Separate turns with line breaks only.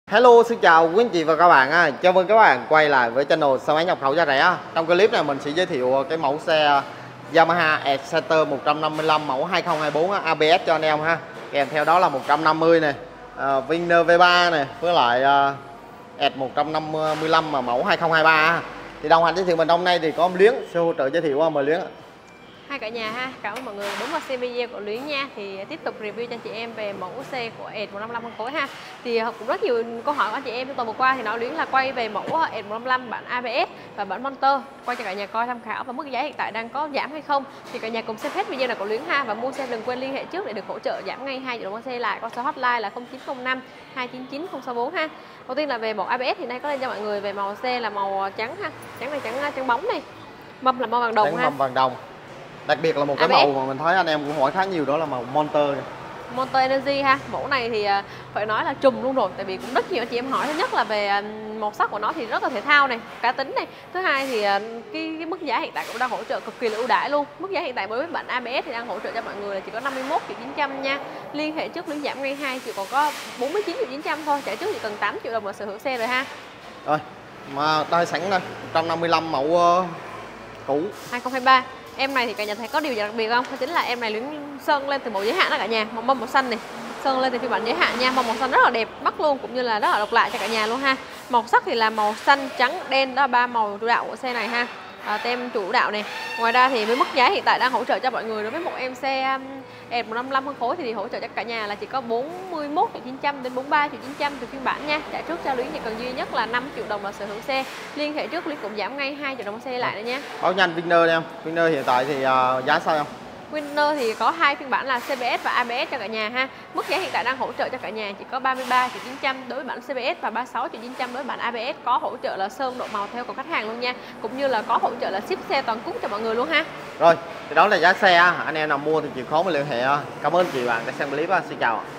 Hello, xin chào quý anh chị và các bạn. Chào mừng các bạn quay lại với channel xe máy nhập khẩu giá rẻ. Trong clip này mình sẽ giới thiệu cái mẫu xe Yamaha Exciter 155 mẫu 2024 ABS cho anh em ha. Kèm theo đó là 150 này, Winner V3 này với lại S 155 mà mẫu 2023. Thì đồng hành giới thiệu mình hôm nay thì có Luyến sẽ hỗ trợ giới thiệu qua, mời Luyến.
Hai cả nhà ha, cảm ơn mọi người đúng vào xem video của Luyến nha. Thì tiếp tục review cho anh chị em về mẫu xe của S 155 phân khối ha. Thì cũng rất nhiều câu hỏi của anh chị em trong tuần vừa qua thì nói Luyến là quay về mẫu S 155 bản ABS và bản motor, quay cho cả nhà coi tham khảo và mức giá hiện tại đang có giảm hay không. Thì cả nhà cùng xem hết video này của Luyến ha, và mua xe đừng quên liên hệ trước để được hỗ trợ giảm ngay 2 triệu đồng mua xe lại. Con số hotline là 0905 299 064 ha. Đầu tiên là về mẫu ABS thì nay có lên cho mọi người về màu xe là màu trắng ha, trắng này trắng bóng này, mâm là màu vàng đồng ha.
Mâm vàng đồng. Đặc biệt là một cái
ABS.
màu mà mình thấy anh em cũng hỏi khá nhiều đó là màu Monster này.
Monster Energy ha, mẫu này thì phải nói là trùm luôn rồi, tại vì cũng rất nhiều anh chị em hỏi. Thứ nhất là về màu sắc của nó thì rất là thể thao này, cá tính này. Thứ hai thì cái mức giá hiện tại cũng đang hỗ trợ cực kỳ là ưu đãi luôn. Mức giá hiện tại với bản ABS thì đang hỗ trợ cho mọi người là chỉ có 51 triệu 900 nha. Liên hệ trước Luyến giảm ngay 2 triệu, còn có 49 triệu 900 thôi. Trả trước chỉ cần 8 triệu đồng là sở hữu xe rồi ha.
Rồi, mà đây sẵn đây, 155 mẫu cũ
2023. Em này thì cả nhà thấy có điều gì đặc biệt không? Đó chính là em này Luyến sơn lên từ màu giới hạn đó cả nhà, màu mâm màu xanh này, sơn lên từ phiên bản giới hạn nha. Màu xanh rất là đẹp mắt luôn, cũng như là rất là độc lạ cho cả nhà luôn ha. Màu sắc thì là màu xanh, trắng, đen, đó là ba màu chủ đạo của xe này ha. Tem chủ đạo này. Ngoài ra thì với mức giá hiện tại đang hỗ trợ cho mọi người đối với một em xe S 155 phân khối thì hỗ trợ cho cả nhà là chỉ có 41 triệu 900 đến 43 triệu 900 từ phiên bản nha. Trả trước cho Luyến chỉ cần duy nhất là 5 triệu đồng là sở hữu xe. Liên hệ trước Luyến cũng giảm ngay 2 triệu đồng xe lại nữa nha.
báo nhanh Winner đi em. Winner hiện tại thì giá sao không?
Winner thì có hai phiên bản là CBS và ABS cho cả nhà ha. Mức giá hiện tại đang hỗ trợ cho cả nhà chỉ có 33 triệu 900 đối với bản CBS và 36 triệu 900 đối với bản ABS. Có hỗ trợ là sơn độ màu theo của khách hàng luôn nha, cũng như là có hỗ trợ là ship xe toàn quốc cho mọi người luôn ha.
Rồi, thì đó là giá xe. Anh em nào mua thì chịu khó mà liên hệ. Cảm ơn chị bạn đã xem clip. Xin chào.